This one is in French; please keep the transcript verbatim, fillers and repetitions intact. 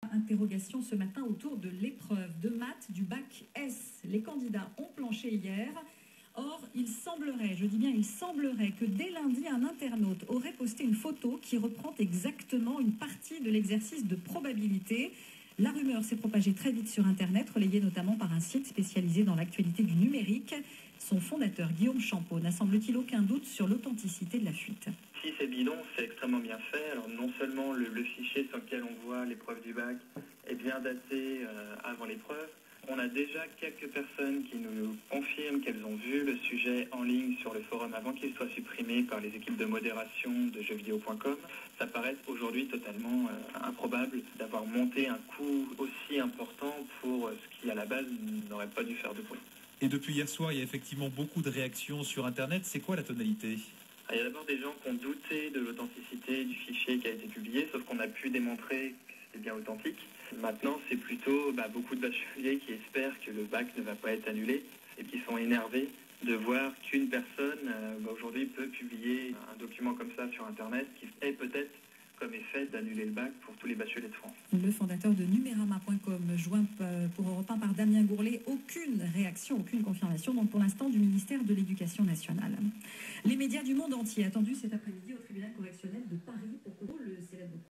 Interrogation ce matin autour de l'épreuve de maths du bac S. Les candidats ont planché hier. Or, il semblerait, je dis bien il semblerait, que dès lundi, un internaute aurait posté une photo qui reprend exactement une partie de l'exercice de probabilité. La rumeur s'est propagée très vite sur Internet, relayée notamment par un site spécialisé dans l'actualité du numérique. Son fondateur, Guillaume Champeau, n'a semble-t-il aucun doute sur l'authenticité de la fuite. Si c'est bidon, c'est extrêmement bien fait. Alors non seulement le, le fichier sur lequel on voit l'épreuve du bac est bien daté euh, avant l'épreuve, on a déjà quelques personnes qui nous confirment qu'elles ont vu le sujet en ligne sur le forum avant qu'il soit supprimé par les équipes de modération de jeux vidéo point com. Ça paraît aujourd'hui totalement euh, improbable d'avoir monté un coût aussi important pour euh, ce qui à la base n'aurait pas dû faire de bruit. Et depuis hier soir, il y a effectivement beaucoup de réactions sur Internet. C'est quoi la tonalité ? Il y a d'abord des gens qui ont douté de l'authenticité du fichier qui a été publié, sauf qu'on a pu démontrer que c'était bien authentique. Maintenant, c'est plutôt bah, beaucoup de bacheliers qui espèrent que le bac ne va pas être annulé et qui sont énervés de voir qu'une personne euh, bah, aujourd'hui peut publier un document comme ça sur Internet qui est peut-être comme effet d'annuler le bac pour tous les bacheliers de France. Le fondateur de Numérama point com, joint pour Europe un par Damien Gourlet, aucune réaction, aucune confirmation, donc pour l'instant, du ministère de l'Éducation nationale. Les médias du monde entier attendus cet après-midi au tribunal correctionnel de Paris pour que le célèbre